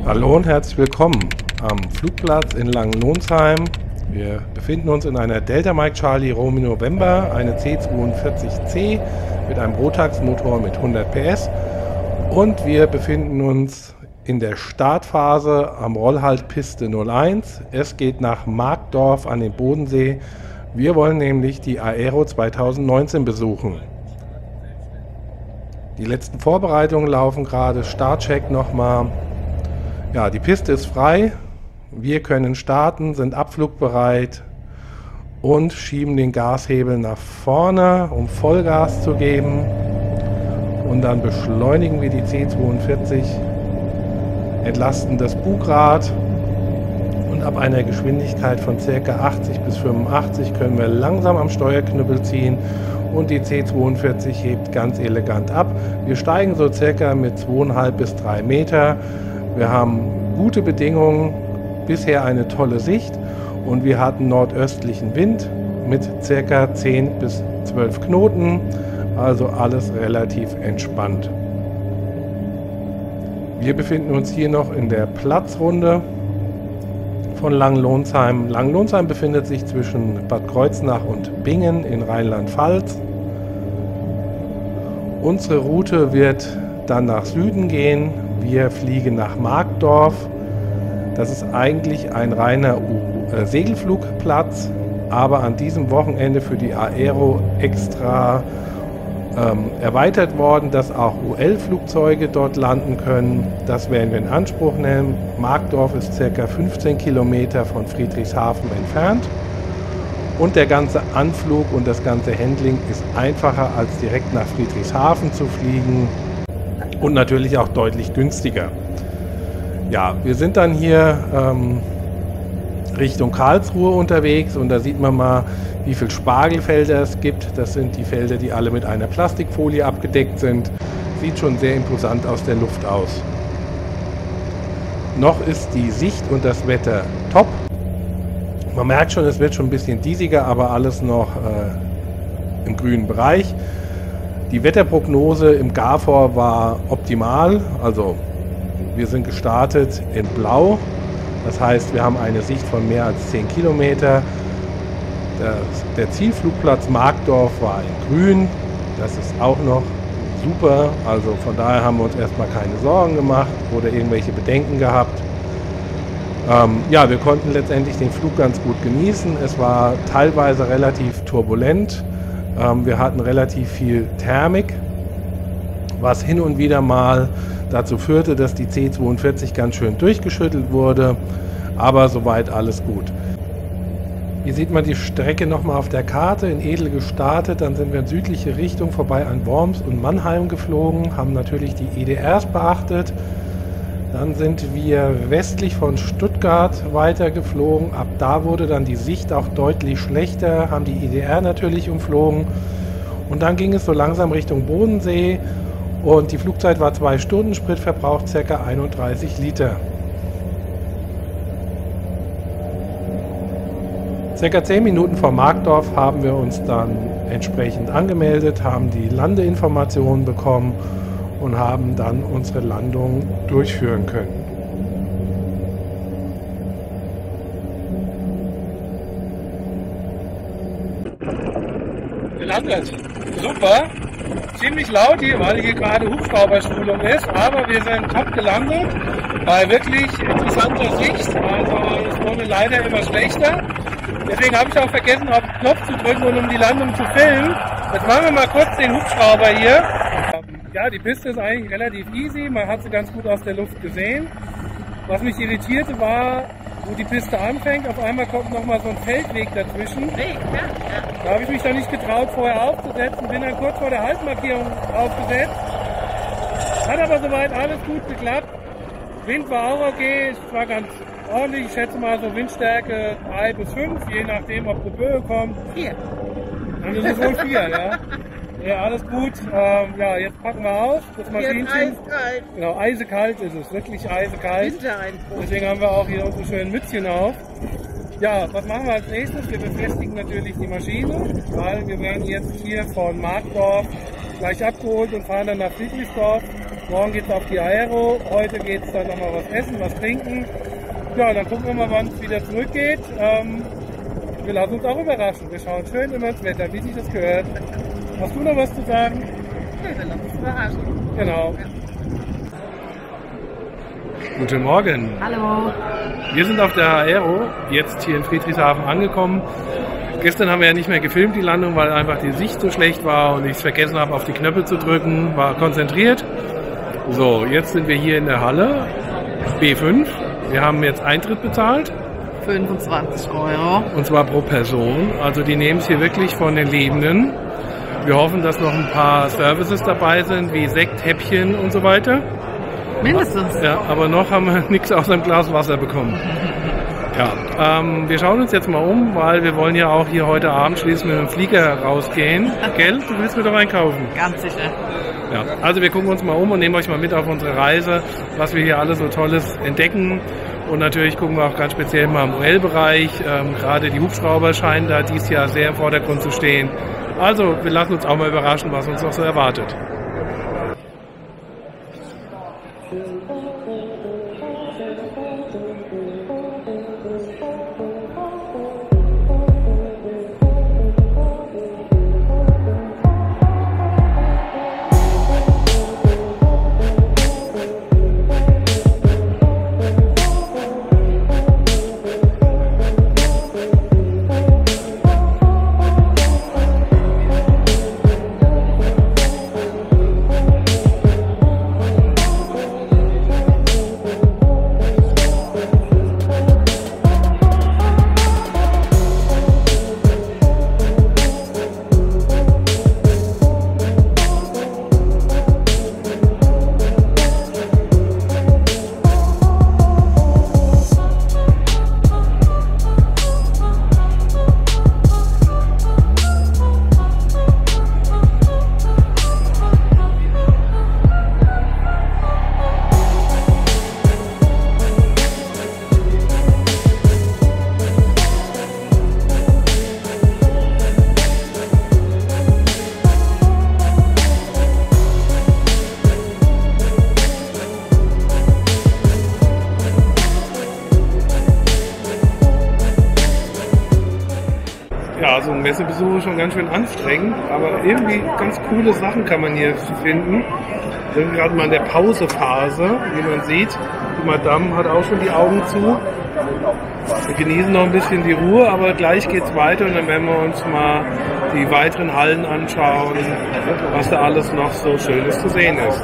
Hallo und herzlich willkommen am Flugplatz in Langenlonsheim. Wir befinden uns in einer Delta Mike Charlie Romeo November, eine C42C mit einem Rotax-Motor mit 100 PS. Und wir befinden uns in der Startphase am Rollhalt Piste 01. Es geht nach Markdorf an den Bodensee. Wir wollen nämlich die Aero 2019 besuchen. Die letzten Vorbereitungen laufen gerade, Startcheck nochmal. Ja, die Piste ist frei, wir können starten, sind abflugbereit und schieben den Gashebel nach vorne, um Vollgas zu geben. Und dann beschleunigen wir die C42, entlasten das Bugrad und ab einer Geschwindigkeit von ca. 80 bis 85 können wir langsam am Steuerknüppel ziehen und die C42 hebt ganz elegant ab. Wir steigen so circa mit 2,5 bis 3 Meter. Wir haben gute Bedingungen, bisher eine tolle Sicht und wir hatten nordöstlichen Wind mit ca. 10 bis 12 Knoten, also alles relativ entspannt. Wir befinden uns hier noch in der Platzrunde von Langenlonsheim. Langenlonsheim befindet sich zwischen Bad Kreuznach und Bingen in Rheinland-Pfalz. Unsere Route wird dann nach Süden gehen. Wir fliegen nach Markdorf. Das ist eigentlich ein reiner Segelflugplatz, aber an diesem Wochenende für die Aero extra erweitert worden, dass auch UL-Flugzeuge dort landen können. Das werden wir in Anspruch nehmen. Markdorf ist ca. 15 Kilometer von Friedrichshafen entfernt und der ganze Anflug und das ganze Handling ist einfacher als direkt nach Friedrichshafen zu fliegen. Und natürlich auch deutlich günstiger. Ja, wir sind dann hier Richtung Karlsruhe unterwegs und da sieht man mal, wie viele Spargelfelder es gibt. Das sind die Felder, die alle mit einer Plastikfolie abgedeckt sind. Sieht schon sehr imposant aus der Luft aus. Noch ist die Sicht und das Wetter top. Man merkt schon, es wird schon ein bisschen diesiger, aber alles noch im grünen Bereich. Die Wetterprognose im GAFOR war optimal, also wir sind gestartet in Blau, das heißt wir haben eine Sicht von mehr als 10 Kilometer. Der Zielflugplatz Markdorf war in Grün, das ist auch noch super, also von daher haben wir uns erstmal keine Sorgen gemacht oder irgendwelche Bedenken gehabt. Ja, wir konnten letztendlich den Flug ganz gut genießen, es war teilweise relativ turbulent. Wir hatten relativ viel Thermik, was hin und wieder mal dazu führte, dass die C42 ganz schön durchgeschüttelt wurde, aber soweit alles gut. Hier sieht man die Strecke nochmal auf der Karte, in Edel gestartet, dann sind wir in südliche Richtung vorbei an Worms und Mannheim geflogen, haben natürlich die EDRs beachtet. Dann sind wir westlich von Stuttgart weitergeflogen. Ab da wurde dann die Sicht auch deutlich schlechter, haben die IDR natürlich umflogen. Und dann ging es so langsam Richtung Bodensee und die Flugzeit war 2 Stunden, Spritverbrauch ca. 31 Liter. Circa 10 Minuten vor Markdorf haben wir uns dann entsprechend angemeldet, haben die Landeinformationen bekommen und haben dann unsere Landung durchführen können. Gelandet. Super. Ziemlich laut hier, weil hier gerade Hubschrauberschulung ist, aber wir sind top gelandet. Bei wirklich interessanter Sicht. Also es wurde leider immer schlechter. Deswegen habe ich auch vergessen, auf den Knopf zu drücken und um die Landung zu filmen. Jetzt machen wir mal kurz den Hubschrauber hier. Ja, die Piste ist eigentlich relativ easy, man hat sie ganz gut aus der Luft gesehen. Was mich irritierte war, wo die Piste anfängt, auf einmal kommt nochmal so ein Feldweg dazwischen. Da habe ich mich dann nicht getraut, vorher aufzusetzen, bin dann kurz vor der Haltmarkierung aufgesetzt. Hat aber soweit alles gut geklappt. Wind war auch okay, es war ganz ordentlich, ich schätze mal so Windstärke 3 bis 5, je nachdem, ob eine Böe kommt. 4. Dann ist es wohl 4, ja. Ja, alles gut. Ja, jetzt packen wir auf. Das Maschinchen. Eiskalt. Genau, eisekalt ist es, wirklich eisekalt. Wintereinbruch. Deswegen haben wir auch hier unsere schönen Mützchen auf. Ja, was machen wir als nächstes? Wir befestigen natürlich die Maschine, weil wir werden jetzt hier von Markdorf gleich abgeholt und fahren dann nach Friedrichsdorf. Morgen geht es auf die Aero, heute geht es dann nochmal was essen, was trinken. Ja, dann gucken wir mal, wann es wieder zurückgeht. Wir lassen uns auch überraschen. Wir schauen schön immer ins Wetter, wie sich das gehört. Hast du noch was zu sagen? Ja, wir lassen uns überraschen. Genau. Guten Morgen. Hallo. Wir sind auf der Aero, jetzt hier in Friedrichshafen angekommen. Gestern haben wir ja nicht mehr gefilmt, die Landung, weil einfach die Sicht so schlecht war und ich es vergessen habe, auf die Knöpfe zu drücken, war konzentriert. So, jetzt sind wir hier in der Halle, B5. Wir haben jetzt Eintritt bezahlt. 25 €. Und zwar pro Person. Also die nehmen es hier wirklich von den Lebenden. Wir hoffen, dass noch ein paar Services dabei sind, wie Sekt, Häppchen und so weiter. Mindestens. Ja, aber noch haben wir nichts außer einem Glas Wasser bekommen. Ja, wir schauen uns jetzt mal um, weil wir wollen ja auch hier heute Abend schließlich mit dem Flieger rausgehen. Gell? Du willst mir doch einkaufen? Ganz sicher. Ja, also wir gucken uns mal um und nehmen euch mal mit auf unsere Reise, was wir hier alles so Tolles entdecken. Und natürlich gucken wir auch ganz speziell mal im OL-Bereich. Gerade die Hubschrauber scheinen da dieses Jahr sehr im Vordergrund zu stehen. Also wir lassen uns auch mal überraschen, was uns noch so erwartet. Also ein Messebesuch ist schon ganz schön anstrengend, aber irgendwie ganz coole Sachen kann man hier finden. Wir sind gerade mal in der Pausephase, wie man sieht. Die Madame hat auch schon die Augen zu. Wir genießen noch ein bisschen die Ruhe, aber gleich geht's weiter und dann werden wir uns mal die weiteren Hallen anschauen, was da alles noch so Schönes zu sehen ist.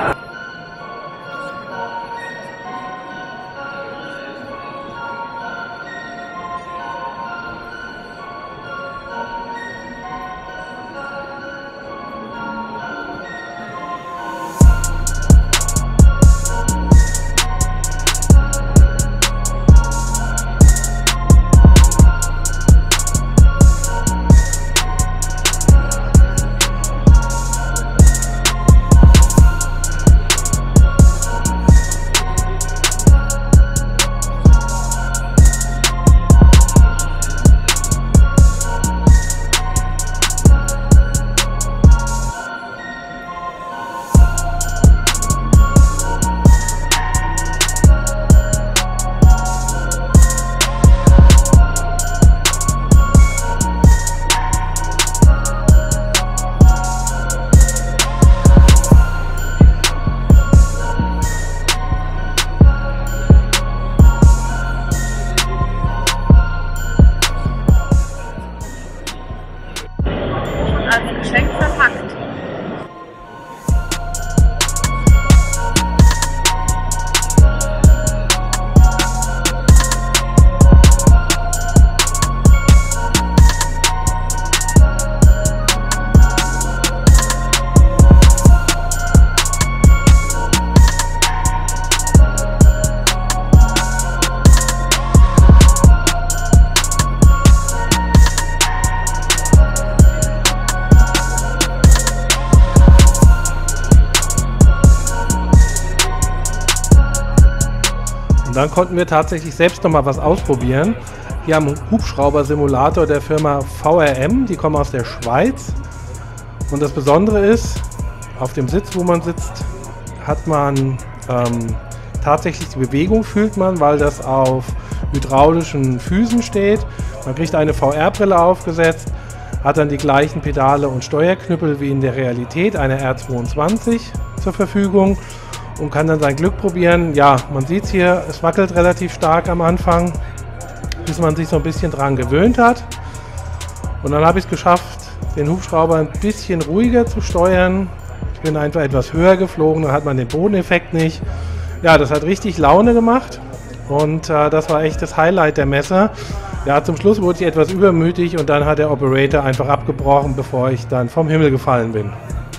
Geschenk verpackt. Dann konnten wir tatsächlich selbst noch mal was ausprobieren. Hier haben einen Hubschrauber-Simulator der Firma VRM, die kommen aus der Schweiz. Und das Besondere ist, auf dem Sitz, wo man sitzt, hat man tatsächlich die Bewegung, fühlt man, weil das auf hydraulischen Füßen steht. Man kriegt eine VR-Brille aufgesetzt, hat dann die gleichen Pedale und Steuerknüppel wie in der Realität, eine R22 zur Verfügung und kann dann sein Glück probieren. Ja, man sieht es hier, es wackelt relativ stark am Anfang, bis man sich so ein bisschen dran gewöhnt hat. Und dann habe ich es geschafft, den Hubschrauber ein bisschen ruhiger zu steuern. Ich bin einfach etwas höher geflogen, dann hat man den Bodeneffekt nicht. Ja, das hat richtig Laune gemacht und das war echt das Highlight der Messe. Ja, zum Schluss wurde ich etwas übermütig und dann hat der Operator einfach abgebrochen, bevor ich dann vom Himmel gefallen bin.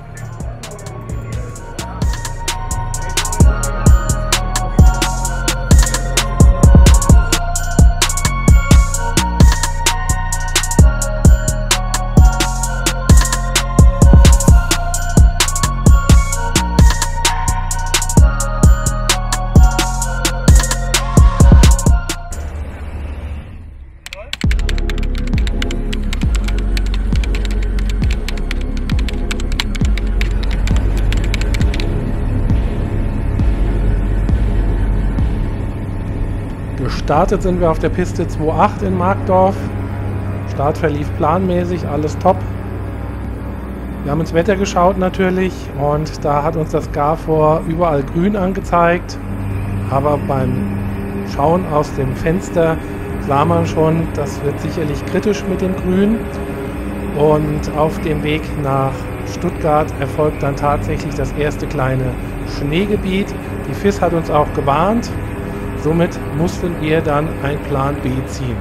Gestartet sind wir auf der Piste 2.8 in Markdorf. Start verlief planmäßig, alles top. Wir haben ins Wetter geschaut natürlich und da hat uns das GAFOR überall grün angezeigt. Aber beim Schauen aus dem Fenster sah man schon, das wird sicherlich kritisch mit dem Grün. Und auf dem Weg nach Stuttgart erfolgt dann tatsächlich das erste kleine Schneegebiet. Die FIS hat uns auch gewarnt. Somit mussten wir dann ein Plan B ziehen.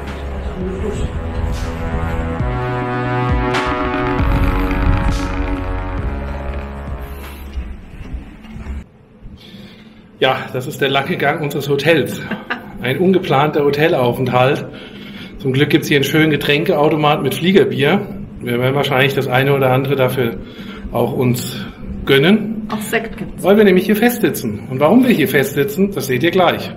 Ja, das ist der lange Gang unseres Hotels. Ein ungeplanter Hotelaufenthalt. Zum Glück gibt es hier einen schönen Getränkeautomat mit Fliegerbier. Wir werden wahrscheinlich das eine oder andere dafür auch uns gönnen. Auch Sekt gibt's. Weil wir nämlich hier festsitzen. Und warum wir hier festsitzen, das seht ihr gleich.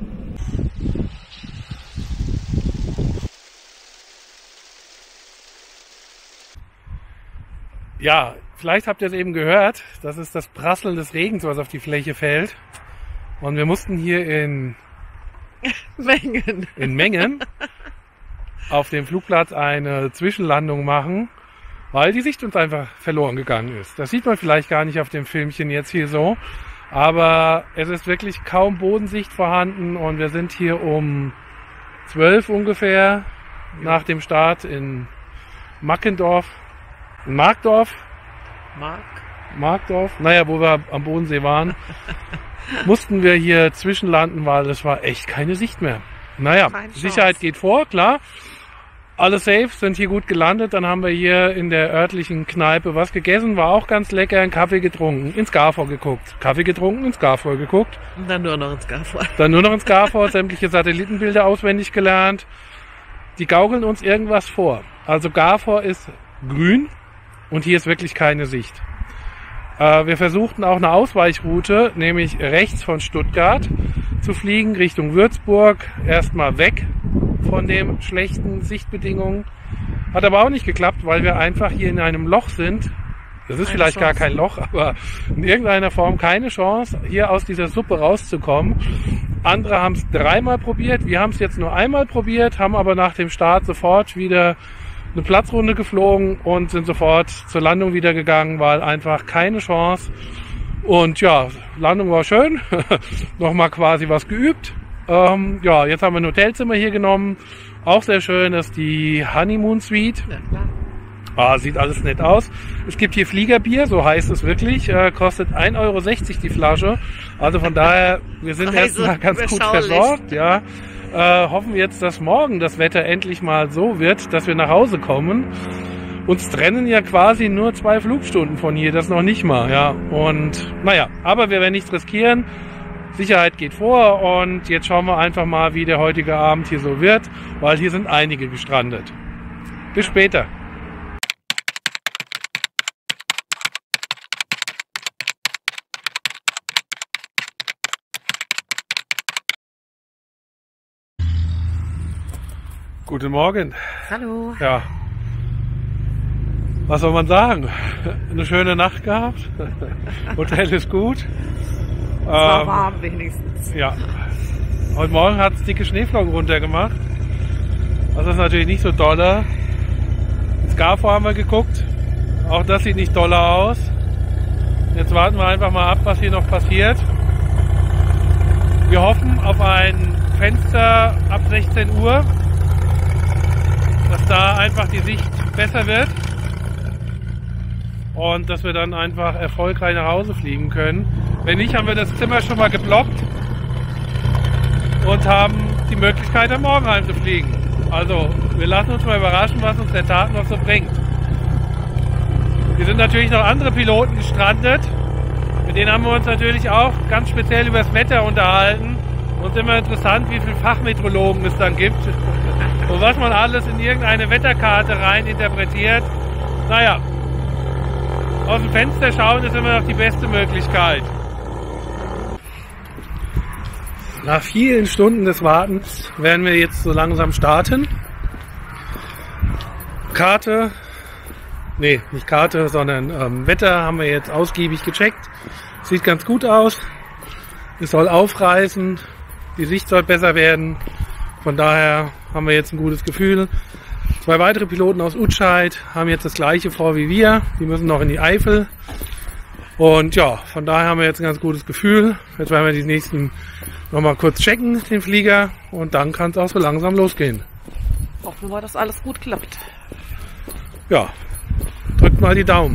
Ja, vielleicht habt ihr es eben gehört, das ist das Prasseln des Regens, was auf die Fläche fällt. Und wir mussten hier in Mengen auf dem Flugplatz eine Zwischenlandung machen, weil die Sicht uns einfach verloren gegangen ist. Das sieht man vielleicht gar nicht auf dem Filmchen jetzt hier so, aber es ist wirklich kaum Bodensicht vorhanden und wir sind hier um 12 ungefähr nach dem Start in Markdorf, naja, wo wir am Bodensee waren, mussten wir hier zwischenlanden, weil es war echt keine Sicht mehr. Naja, Sicherheit geht vor, klar. Alle safe, sind hier gut gelandet. Dann haben wir hier in der örtlichen Kneipe was gegessen, war auch ganz lecker, einen Kaffee getrunken, ins GAFOR geguckt. Kaffee getrunken, ins GAFOR geguckt. Und dann nur noch ins GAFOR. Sämtliche Satellitenbilder auswendig gelernt. Die gaukeln uns irgendwas vor. Also GAFOR ist grün. Und hier ist wirklich keine Sicht. Wir versuchten auch eine Ausweichroute, nämlich rechts von Stuttgart zu fliegen, Richtung Würzburg. Erstmal weg von den schlechten Sichtbedingungen. Hat aber auch nicht geklappt, weil wir einfach hier in einem Loch sind. Das ist vielleicht gar kein Loch, aber in irgendeiner Form keine Chance, hier aus dieser Suppe rauszukommen. Andere haben es 3-mal probiert. Wir haben es jetzt nur einmal probiert, haben aber nach dem Start sofort wieder eine Platzrunde geflogen und sind sofort zur Landung wieder gegangen, weil einfach keine Chance. Und ja, Landung war schön, nochmal quasi was geübt. Ja, jetzt haben wir ein Hotelzimmer hier genommen, auch sehr schön, das ist die Honeymoon Suite. Ja, sieht alles nett aus. Es gibt hier Fliegerbier, so heißt es wirklich, kostet 1,60 € die Flasche. Also von daher, wir sind erstmal ganz gut versorgt, ja. Hoffen wir jetzt, dass morgen das Wetter endlich mal so wird, dass wir nach Hause kommen. Uns trennen ja quasi nur 2 Flugstunden von hier, das noch nicht mal, ja. Und naja, aber wir werden nichts riskieren. Sicherheit geht vor und jetzt schauen wir einfach mal, wie der heutige Abend hier so wird, weil hier sind einige gestrandet. Bis später. Guten Morgen. Hallo. Ja. Was soll man sagen? Eine schöne Nacht gehabt. Hotel ist gut. Es war warm wenigstens. Ja. Heute Morgen hat es dicke Schneeflocken runtergemacht. Das ist natürlich nicht so dolle. Ins Garfor haben wir geguckt. Auch das sieht nicht doller aus. Jetzt warten wir einfach mal ab, was hier noch passiert. Wir hoffen auf ein Fenster ab 16 Uhr, dass da einfach die Sicht besser wird und dass wir dann einfach erfolgreich nach Hause fliegen können. Wenn nicht, haben wir das Zimmer schon mal geblockt und haben die Möglichkeit, am Morgen heimzufliegen. Also, wir lassen uns mal überraschen, was uns der Tag noch so bringt. Hier sind natürlich noch andere Piloten gestrandet. Mit denen haben wir uns natürlich auch ganz speziell über das Wetter unterhalten. Und es ist immer interessant, wie viele Fachmeteorologen es dann gibt. Und was man alles in irgendeine Wetterkarte rein interpretiert. Naja, aus dem Fenster schauen ist immer noch die beste Möglichkeit. Nach vielen Stunden des Wartens werden wir jetzt so langsam starten. Karte, nee, nicht Karte, sondern Wetter haben wir jetzt ausgiebig gecheckt. Sieht ganz gut aus. Es soll aufreißen. Die Sicht soll besser werden. Von daher haben wir jetzt ein gutes Gefühl. 2 weitere Piloten aus Utscheid haben jetzt das gleiche vor wie wir. Die müssen noch in die Eifel. Und ja, von daher haben wir jetzt ein ganz gutes Gefühl. Jetzt werden wir die nächsten nochmal kurz checken, den Flieger. Und dann kann es auch so langsam losgehen. Hoffen wir, dass alles gut klappt. Ja, drückt mal die Daumen.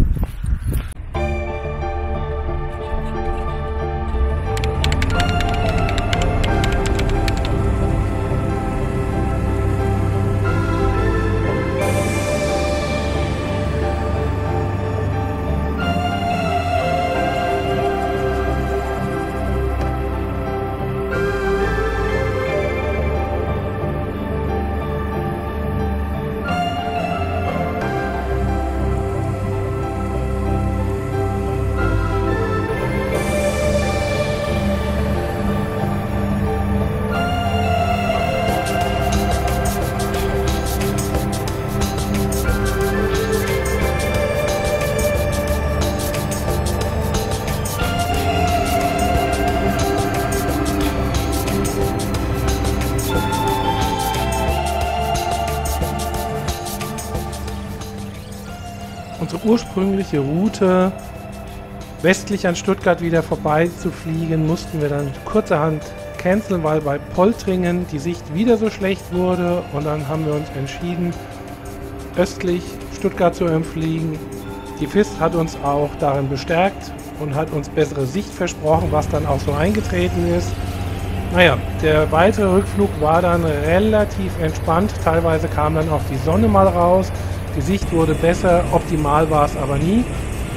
Unsere ursprüngliche Route, westlich an Stuttgart wieder vorbei zu fliegen, mussten wir dann kurzerhand canceln, weil bei Poltringen die Sicht wieder so schlecht wurde. Und dann haben wir uns entschieden, östlich Stuttgart zu fliegen. Die FIS hat uns auch darin bestärkt und hat uns bessere Sicht versprochen, was dann auch so eingetreten ist. Naja, der weitere Rückflug war dann relativ entspannt. Teilweise kam dann auch die Sonne mal raus. Die Sicht wurde besser, optimal war es aber nie.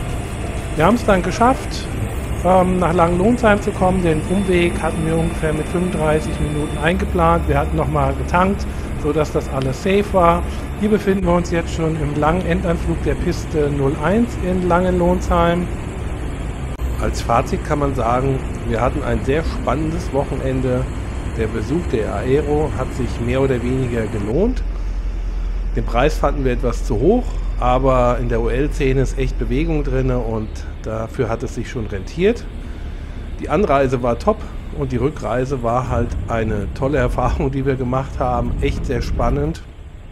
Wir haben es dann geschafft, nach Langenlohnsheim zu kommen. Den Umweg hatten wir ungefähr mit 35 Minuten eingeplant. Wir hatten nochmal getankt, sodass das alles safe war. Hier befinden wir uns jetzt schon im langen Endanflug der Piste 01 in Langenlohnsheim. Als Fazit kann man sagen, wir hatten ein sehr spannendes Wochenende. Der Besuch der Aero hat sich mehr oder weniger gelohnt. Den Preis fanden wir etwas zu hoch, aber in der OL-Szene ist echt Bewegung drin und dafür hat es sich schon rentiert. Die Anreise war top und die Rückreise war halt eine tolle Erfahrung, die wir gemacht haben. Echt sehr spannend,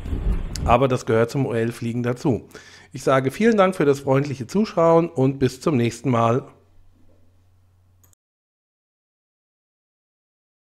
aber das gehört zum OL-Fliegen dazu. Ich sage vielen Dank für das freundliche Zuschauen und bis zum nächsten Mal.